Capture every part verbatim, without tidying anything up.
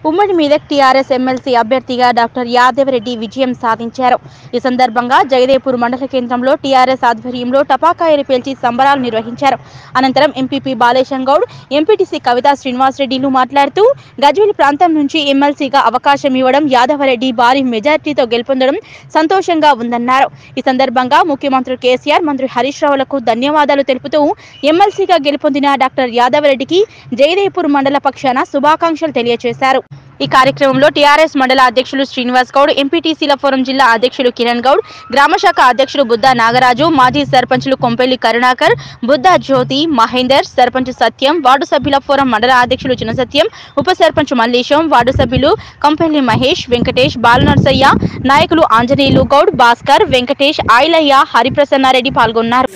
ఉమ్మడి Medak TRS MLC అభ్యర్థిగా doctor Yadava Reddy విజయం సాధించారు. ఈ సందర్భంగా జగదేపూర్ మండల కేంద్రంలో టీఆర్ఎస్ ఆధ్వర్యంలో టపాకాయలు పేల్చి సంబరాలు నిర్వహించారు. అనంతరం ఎంపీపీ బాలేశం గౌడ్, ఎంపీటీసీ కవితా శ్రీనివాసరెడ్డిలు మాట్లాడుతూ గజ్వేల్ ప్రాంతం నుంచి ఎమ్మెల్సీగా అవకాశం ఇవ్వడం, యాదవరెడ్డి భారీ మెజార్టీతో గెలుపొందడం సంతోషంగా ఉందన్నారు. ఈ సందర్భంగా ముఖ్యమంత్రి కేసీఆర్, మంత్రి హరీష్ రావులకు ధన్యవాదాలు తెలుపుతూ ఎమ్మెల్సీగా గెలుపొందిన డాక్టర్ యాదవరెడ్డికి జగదేపూర్ మండల పక్షాన శుభాకాంక్షలు తెలియజేశారు. ఈ కార్యక్రమంలో టీఆర్ఎస్ మండల అధ్యక్షులు శ్రీనివాస్ గౌడ్, ఎంపీటీసీల ఫోరం జిల్లా అధ్యక్షులు కిరణ్ గౌడ్, గ్రామశాఖ అధ్యక్షులు బుద్ధా నాగరాజు, మాజీ సర్పంచులు కొంపెల్లి కరుణాకర్, బుద్ధా జ్యోతి, మహేందర్, సర్పంచ్ సత్యం, వార్డు సభ్యుల ఫోరం మండల అధ్యక్షులు చినసత్యం, ఉప సర్పంచ్ మల్లేశం, వార్డు సభ్యులు కొంపెల్లి మహేష్, వెంకటేష్, బాలనర్సయ్య, నాయకులు ఆంజనేయులు గౌడ్, భాస్కర్, వెంకటేష్, ఆయిలయ్య, హరిప్రసన్నారెడ్డి పాల్గొన్నారు.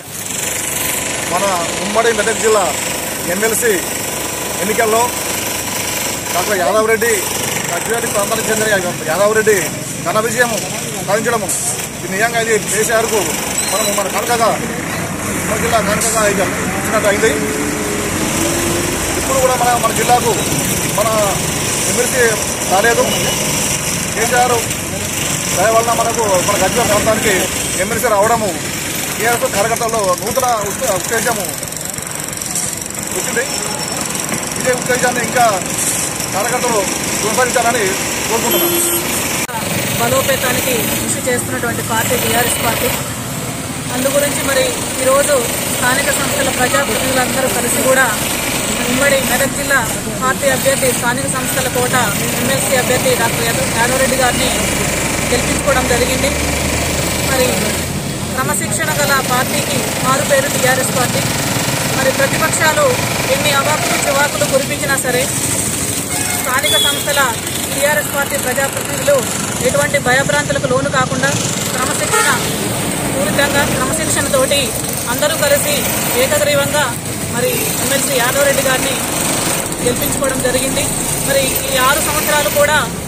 మన ఉమ్మడి మెదక్ జిల్లా ఎమ్మెల్సీ ఎన్నికల్లో డాక్టర్ యాదవరెడ్డి గజ్వేల్ ప్రాంతానికి చెందిన యాదవరెడ్డి ఘన విజయం సాధించడము ఇది నిజంగా ఇది కేసీఆర్కు మనము మన కనుకగా మన జిల్లా కనుకగా ఇచ్చినట్టు అయింది. ఇప్పుడు కూడా మన మన జిల్లాకు మన ఎమ్మెల్సీ రాలేదు. కేసీఆర్ దయ వలన మనకు మన గజ్వేల్ ప్రాంతానికి ఎమ్మెల్సీ రావడము టీఆర్ఎస్ కార్యకర్తల్లో నూతన ఉత్తేజము వచ్చింది. ఇదే ఉత్తేజాన్ని ఇంకా కార్యకర్తలు కొనసాగించాలని కోరుకుంటున్నాను. బలోపేతానికి కృషి చేస్తున్నటువంటి పార్టీ టీఆర్ఎస్ పార్టీ. అందు గురించి మరి ఈరోజు స్థానిక సంస్థల ప్రజాప్రతినిధులందరూ కలిసి కూడా ఉమ్మడి మెదక్ జిల్లా పార్టీ అభ్యర్థి, స్థానిక సంస్థల కోట ఎమ్మెల్సీ అభ్యర్థి డాక్టర్ యాదవరెడ్డి గారిని గెలిపించుకోవడం జరిగింది. మరి క్రమశిక్షణ గల పార్టీకి మారు పేరు టీఆర్ఎస్ పార్టీ. మరి ప్రతిపక్షాలు ఎన్ని అవాకులు చివాకులు కురిపించినా సరే స్థానిక సంస్థల టీఆర్ఎస్ పార్టీ ప్రజాప్రతినిధులు ఎటువంటి భయభ్రాంతులకు లోను కాకుండా క్రమశిక్షణ పూరితంగా క్రమశిక్షణతోటి అందరూ కలిసి ఏకగ్రీవంగా మరి ఎమ్మెల్సీ యాదవరెడ్డి గారిని గెలిపించుకోవడం జరిగింది. మరి ఈ ఆరు సంవత్సరాలు కూడా